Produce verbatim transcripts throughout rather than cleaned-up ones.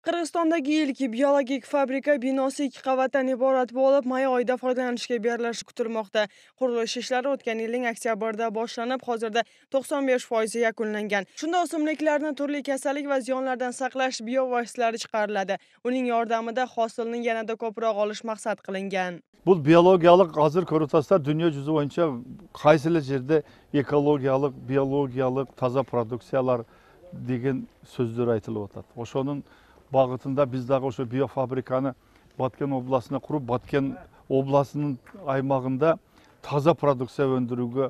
Qirg'izistondagi ilk biologik fabrika binosi ikki qavatdan iborat bo'lib, may oyida foydalanishga berilishi kutilmoqda. Qurilish ishlari o'tgan yilning oktyabrida boshlanib, hozirda to'qson besh foizi yakunlangan. Shunda o'simliklarni turli kasallik va ziyonlardan saqlash biovositalari chiqariladi. Uning yordamida hosilni yanada ko'proq olish maqsad qilingan. Bu biyologiyalik hazır korutaslar dünya yüzü boyunca qaysili жерде ekologiyalik, biologiyalik taza produksiyalar degan so'zlar aytilib o'tadi. O'shoning bağıtında biz daha o biofabrikani Batken oblasına kurup Batken oblasının aymağında taza produksiya öndürüge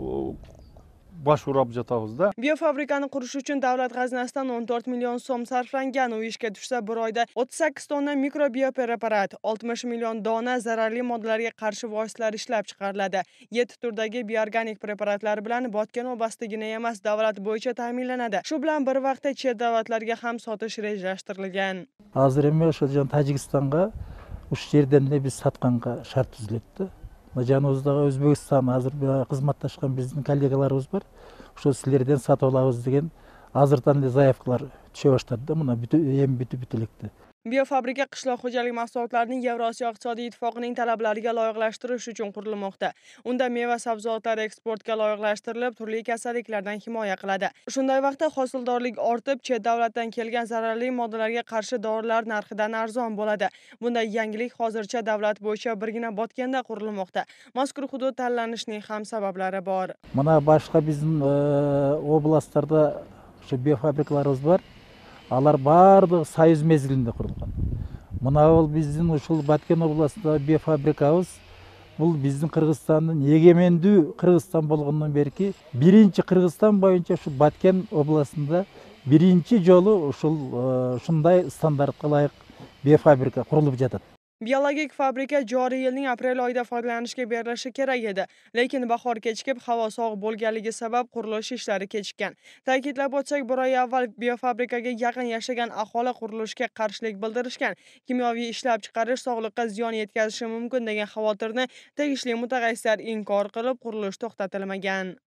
başvurup жатабызda. Biofabrikani qurish uchun davlat g'aznasidan o'n to'rt million so'm sarflangan. U ishga tushsa bir oyda o'ttiz sakkiz tonna mikrobiopreparat, oltmish million dona zararli moddalarga qarshi vositalar ishlab chiqariladi. yetti turdagi bioorganik preparatlar bilan Botken oblastiigina emas, davlat bo'yicha ta'minlanadi. Shu bilan bir vaqtda chet davlatlarga ham sotish rejalashtirilgan. Hozir endi o'sha Tojikistonga o'sha yerdan biz satqanga shart tuzildi. Janubdagi O'zbekiston hozir xizmatdashgan bizning kollegalarimiz bor. O'sha sizlardan sotib olamiz degan hozirdan zaявкалар tusha boshladi. Buni ham bitib bitilibdi. Biofabrika qishloq xo'jalik mahsulotlarining Yevrosiyo iqtisodiy ittifoqining talablariga loyiqlashtirish uchun qurilmoqda. Unda meva sabzavotlar eksportga loyiqlashtirilib, turli kasalliklardan himoya qiladi. Shunday vaqtda hosildorlik ortib, chet davlatdan kelgan zararli moddalarga qarshi dorilar narxidan arzon bo'ladi. Bunday yangilik hozircha davlat bo'yicha birgina Botkenda qurilmoqda. Mazkur hudud tanlanishining ham sabablari bor. Mana boshqa bizning oblastlarda shu biofabrikalarimiz bor. Алар бардыгы союз мезгилинде курулган. Мына бул биздин ушул Баткен областындагы биофабрикабыз бул биздин Кыргызстандын эгемендүү Кыргызстан болгондон берки биринчи Кыргызстан боюнча ушу Баткен областында биринчи жолу ушул ушундай стандартка ылайык биофабрика курулуп жатат. Biologik fabrika joriy yilning aprel oyida foydalanishga berilishi kerak edi, lekin bahor kechikib, havo sovuq bo'lganligi sabab qurilish ishlari kechikkan. Ta'kidlab o'tsak, bir oy avval biofabrikaga yaqin yashagan aholi qurilishga qarshilik bildirishgan. Kimyoviy ishlab chiqarish sog'liqqa ziyon yetkazishi mumkin degan xavotirni tegishli mutaxassislar inkor qilib, qurilish to'xtatilmagan.